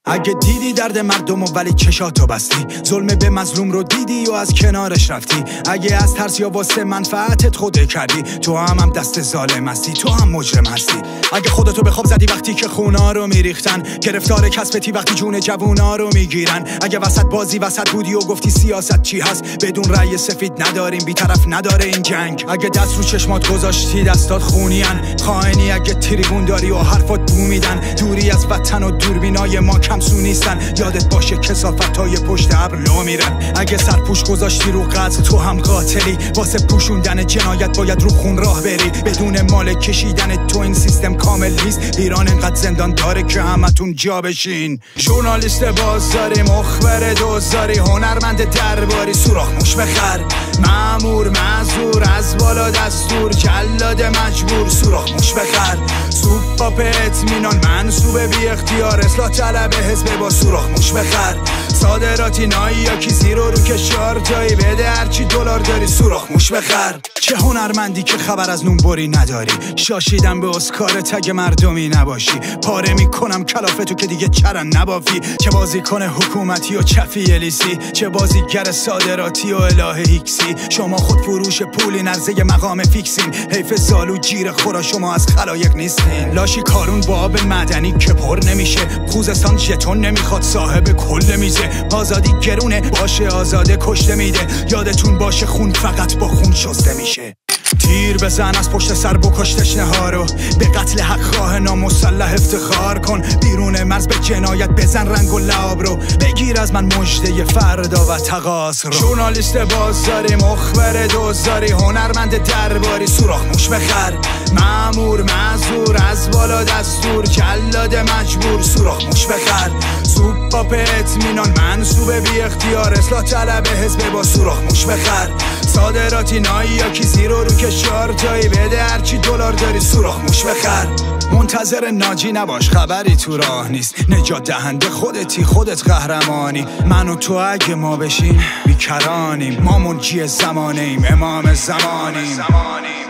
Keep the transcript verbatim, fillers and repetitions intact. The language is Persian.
اگه دیدی درد مردم و ولی چشاتو بستی، ظلم به مظلوم رو دیدی و از کنارش رفتی، اگه از ترس یا واسه منفعتت خوده کردی، تو هم هم دست ظالم هستی، تو هم مجرم هستی. اگه خودتو به خواب زدی وقتی که خونا رو میریختن، گرفتار کسبتی وقتی جون جوونا رو میگیرن، اگه وسط بازی وسط بودی و گفتی سیاست چی هست، بدون رأی سفید نداریم بی‌طرف نداره این جنگ. اگه دست رو چشمات گذاشتی دستات خونیان، خائنی اگه تریبون داری و حرفات بو میدن، دوری از وطن و دوربینای ما کمسو نیستن، یادت باشه کثافتای پشت ابر لو میرن. اگه سرپوش گذاشتی رو قتل تو هم قاتلی، واسه پوشوندن جنایت باید رو خون راه بری، بدون مال کشیدن تو این سیستم کامل نیست. ایران انقدر زندان داره که همتون جا بشین. ژورنالیست بازاری، مخبر دوزاری، هنرمند درباری، سوراخ موش بخر، مأمور معذور از بالا دستور، جلاد مجبور، سوراخ موش بخر، سوپاپ اطمینان منصوب بی اختیار، اصلاح طلب حزب با سوراخ موش بخر، صادراتی نایی یا کی زیرو رو که شار جایی بده هرچی دلار داری، سوراخ موش بخر. چه هنرمندی که خبر از نونبری نداری، شاشیدم به اسکار تگ مردمی نباشی، پاره میکنم کلافتو که دیگه چرن نبافی، چه بازیکن حکومتی و چفی الیسی، چه بازیگر صادراتی و اله هیکسی، شما خود فروش پولی نرزه مقام فیکسین، حیف زالو جیر خورا شما از خلایق نیستین. لاشی کارون با آب معدنی که پر نمیشه، خوزستان ژتون نمیخواد صاحب کل میزه، آزادی گرونه باشه آزاده کشته میده، یادتون باشه خون فقط با خون شسته میشه. تیر بزن از پشت سر بکش تشنه رو، به قتل حق خواه نامسلح افتخار کن، بیرون مرز به جنایت بزن رنگ و لعاب رو، بگیر از من مژده فردا و تقاص رو. ژورنالیست بازاری، مخبر دوزاری، هنرمند درباری، سوراخ موش بخر، مأمور معذور از بالا دستور، جلاد مجبور، سوراخ موش بخر، سوپاپ اطمینان منصوب بی اختیار، اصلاح طلب حزب با سوراخ موش بخر، صادراتی نایی یا کی زیرو رو که شار جایی بده هرچی دلار داری، سوراخ موش بخر. منتظر ناجی نباش خبری تو راه نیست، نجات دهنده خودتی خودت قهرمانی، من و تو اگه ما بشیم بیکرانیم، ما منجی زمانیم امام زمانیم.